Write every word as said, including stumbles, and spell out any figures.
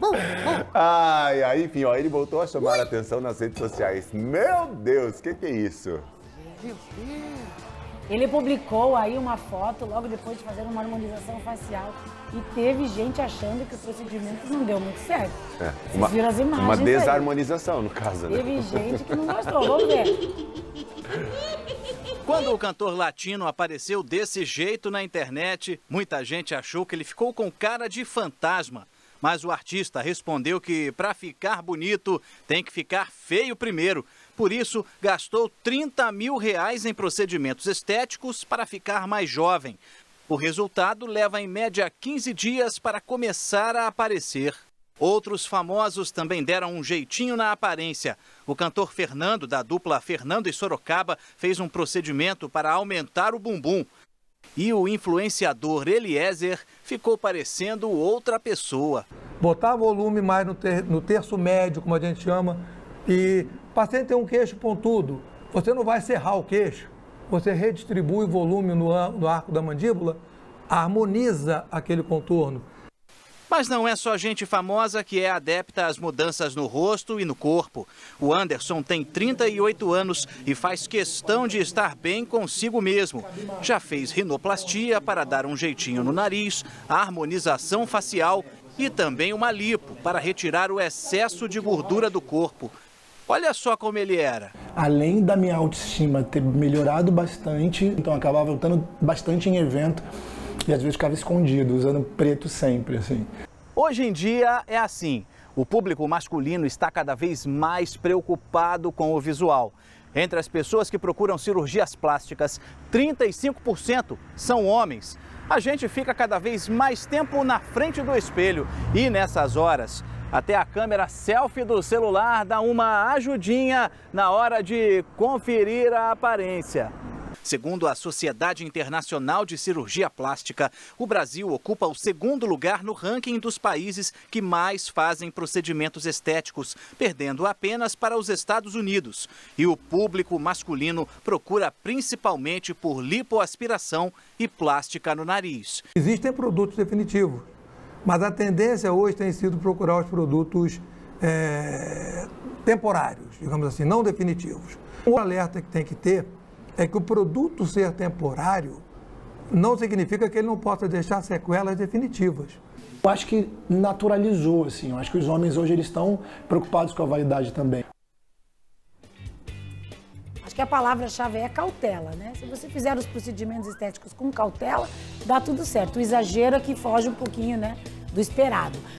Ai, ai, enfim, ó, ele voltou a chamar a atenção nas redes sociais. Meu Deus, o que, que é isso? Ele publicou aí uma foto logo depois de fazer uma harmonização facial e teve gente achando que o procedimento não deu muito certo. É, Vocês uma, viram as imagens uma aí. desarmonização, no caso, né? Teve gente que não gostou, vamos ver. Quando o cantor latino apareceu desse jeito na internet, muita gente achou que ele ficou com cara de fantasma. Mas o artista respondeu que para ficar bonito tem que ficar feio primeiro. Por isso, gastou trinta mil reais em procedimentos estéticos para ficar mais jovem. O resultado leva em média quinze dias para começar a aparecer. Outros famosos também deram um jeitinho na aparência. O cantor Fernando, da dupla Fernando e Sorocaba, fez um procedimento para aumentar o bumbum. E o influenciador Eliezer ficou parecendo outra pessoa. Botar volume mais no, ter, no terço médio, como a gente chama, e o paciente tem um queixo pontudo. Você não vai serrar o queixo, você redistribui o volume no, no arco da mandíbula, harmoniza aquele contorno. Mas não é só gente famosa que é adepta às mudanças no rosto e no corpo. O Anderson tem trinta e oito anos e faz questão de estar bem consigo mesmo. Já fez rinoplastia para dar um jeitinho no nariz, harmonização facial e também uma lipo para retirar o excesso de gordura do corpo. Olha só como ele era. Além da minha autoestima ter melhorado bastante, então eu acabava voltando bastante em evento. E às vezes ficava escondido, usando preto sempre, assim. Hoje em dia é assim. O público masculino está cada vez mais preocupado com o visual. Entre as pessoas que procuram cirurgias plásticas, trinta e cinco por cento são homens. A gente fica cada vez mais tempo na frente do espelho e nessas horas, até a câmera selfie do celular dá uma ajudinha na hora de conferir a aparência. Segundo a Sociedade Internacional de Cirurgia Plástica, o Brasil ocupa o segundo lugar no ranking dos países que mais fazem procedimentos estéticos, perdendo apenas para os Estados Unidos. E o público masculino procura principalmente por lipoaspiração e plástica no nariz. Existem produtos definitivos, mas a tendência hoje tem sido procurar os produtos é, temporários, digamos assim, não definitivos. Um alerta que tem que ter é que o produto ser temporário não significa que ele não possa deixar sequelas definitivas. Eu acho que naturalizou, assim. Eu acho que os homens hoje eles estão preocupados com a vaidade também. Acho que a palavra-chave é cautela, né? Se você fizer os procedimentos estéticos com cautela, dá tudo certo. O exagero é que foge um pouquinho, né, do esperado.